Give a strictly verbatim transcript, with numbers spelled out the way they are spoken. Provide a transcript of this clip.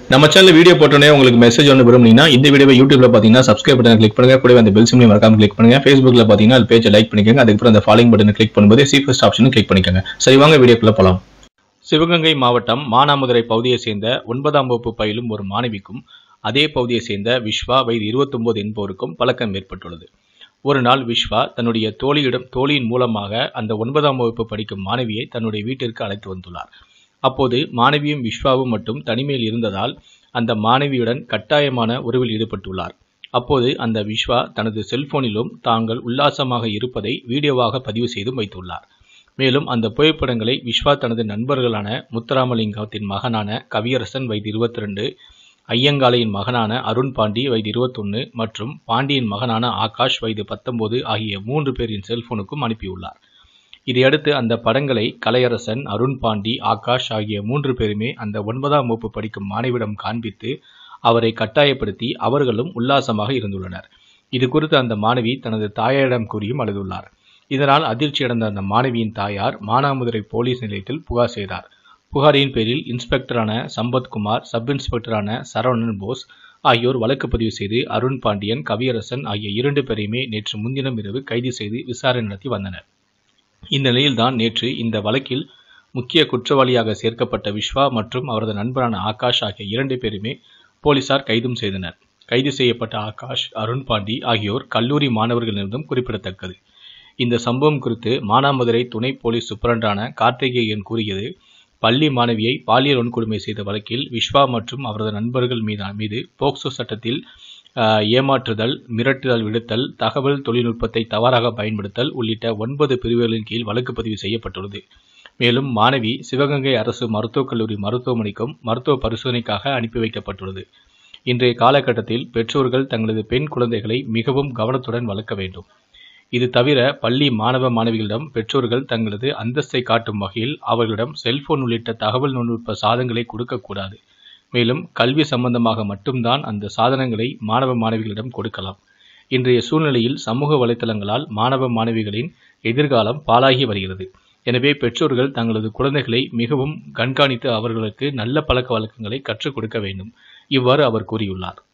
நம்ம channel video போட்டோனே உங்களுக்கு message ஒன்று விரும்புனீங்கன்னா இந்த வீடியோவை யூடியூப்ல பாத்தீங்கன்னா சப்ஸ்கிரைப் பட்டன் கிளிக் பண்ணுங்க, கூடவே அந்த பெல் சிம்லையும் மறக்காம கிளிக் பண்ணுங்க. Facebookல பாத்தீங்கன்னா அது பேஜை லைக் பண்ணிக்கோங்க, அதுக்கப்புறம் அந்த ஃபாலோயிங் பட்டனை கிளிக் பண்ணும்போது சி ஃபர்ஸ்ட் ஆப்ஷனும் கிளிக் பண்ணிக்கோங்க. சரி வாங்க வீடியோக்குள்ள போலாம். சிவகங்கை மாவட்டம் மானாமதுரை பகுதியை சேர்ந்த ஒன்பதாம் வகுப்பு பயிலும் ஒரு மாணவிக்கும் அதே பகுதியை சேர்ந்த விஸ்வா வயது இருபத்தி ஒன்பது என்பவருக்கும் பழக்கம் ஏற்பட்டுள்ளது. ஒரு நாள் விஸ்வா தன்னுடைய தோழியிடம் தோழியின் மூலமாக அந்த ஒன்பதாம் வகுப்பு படிக்கும் மாணவியை தன்னுடைய வீட்டிற்கு அழைத்து வந்துள்ளார். அப்போது மாணவியும் விஸ்வாவும் மட்டும் தனிமையில் இருந்ததால் அந்த மாணவியுடன் கட்டாயமான உறவில் ஈடுபட்டுள்ளார். அப்போது அந்த விஸ்வா தனது செல்போனிலும் தாங்கள் உல்லாசமாக இருப்பதை வீடியோவாக பதிவு செய்தும் வைத்துள்ளார். மேலும் அந்த புகைப்படங்களை விஸ்வா தனது நண்பர்களான முத்துராமலிங்கத்தின் மகனான கவியரசன் வயது இருபத்தி ரெண்டு, ஐயங்காளையின் மகனான அருண் பாண்டி வயது இருபத்தி ஒன்று மற்றும் பாண்டியின் மகனான ஆகாஷ் வயது பத்தொன்பது ஆகிய மூன்று பேரின் செல்போனுக்கும் அனுப்பியுள்ளார். இதையடுத்து அந்த படங்களை கலையரசன், அருண் பாண்டி, ஆகாஷ் ஆகிய மூன்று பேருமே அந்த ஒன்பதாம் வகுப்பு படிக்கும் மாணவியிடம் காண்பித்து அவரை கட்டாயப்படுத்தி அவர்களும் உல்லாசமாக இருந்துள்ளனர். இது குறித்து அந்த மாணவி தனது தாயாரிடம் கூறியும் அழுதுள்ளார். இதனால் அதிர்ச்சியடைந்த அந்த மாணவியின் தாயார் மானாமதுரை போலீஸ் நிலையத்தில் புகார் செய்தார். புகாரின் பேரில் இன்ஸ்பெக்டரான சம்பத்குமார், சப் இன்ஸ்பெக்டரான சரவணன் போஸ் ஆகியோர் வழக்கு பதிவு செய்து அருண் பாண்டியன், கவியரசன் ஆகிய இரண்டு பேரையுமே நேற்று முன்தினம் இரவு கைது செய்து விசாரணை நடத்தி வந்தனர். இந்த நிலையில்தான் நேற்று இந்த வழக்கில் முக்கிய குற்றவாளியாக சேர்க்கப்பட்ட விஸ்வா மற்றும் அவரது நண்பரான ஆகாஷ் ஆகிய இரண்டு பேருமே போலீசார் கைதும் செய்தனர். கைது செய்யப்பட்ட ஆகாஷ், அருண் பாண்டி ஆகியோர் கல்லூரி மாணவர்கள் என்பதும் குறிப்பிடத்தக்கது. இந்த சம்பவம் குறித்து மானாமதுரை துணை போலீஸ் சூப்பரண்டான கார்த்திகேயன் கூறியது, பள்ளி மாணவியை பாலியல் வன்கொடுமை செய்த வழக்கில் விஸ்வா மற்றும் அவரது நண்பர்கள் மீதான மீது போக்சோ சட்டத்தில் ஏமாற்றுதல், மிரட்டுதல் விடுத்தல், தகவல் தொழில்நுட்பத்தை தவறாக பயன்படுத்தல் உள்ளிட்ட ஒன்பது பிரிவுகளின் கீழ் வழக்கு பதிவு செய்யப்பட்டுள்ளது. மேலும் மாணவி சிவகங்கை அரசு மருத்துவக் கல்லூரி மருத்துவமனைக்கும் மருத்துவ பரிசோதனைக்காக அனுப்பி வைக்கப்பட்டுள்ளது. இன்றைய காலகட்டத்தில் பெற்றோர்கள் தங்களது பெண் குழந்தைகளை மிகவும் கவனத்துடன் வளர்க்க வேண்டும். இது தவிர பள்ளி மாணவ மாணவிகளிடம் பெற்றோர்கள் தங்களது அந்தஸ்தை காட்டும் வகையில் அவர்களிடம் செல்போன் உள்ளிட்ட தகவல் தொழில்நுட்ப சாதனங்களை கொடுக்கக்கூடாது. மேலும் கல்வி சம்பந்தமாக மட்டும்தான் அந்த சாதனங்களை மாணவ மாணவிகளிடம் கொடுக்கலாம். இன்றைய சூழ்நிலையில் சமூக வலைதளங்களால் மாணவ மாணவிகளின் எதிர்காலம் பாழாகி வருகிறது. எனவே பெற்றோர்கள் தங்களது குழந்தைகளை மிகவும் கண்காணித்து அவர்களுக்கு நல்ல பழக்க வழக்கங்களை கற்றுக் கொடுக்க வேண்டும். இவ்வாறு அவர் கூறியுள்ளார்.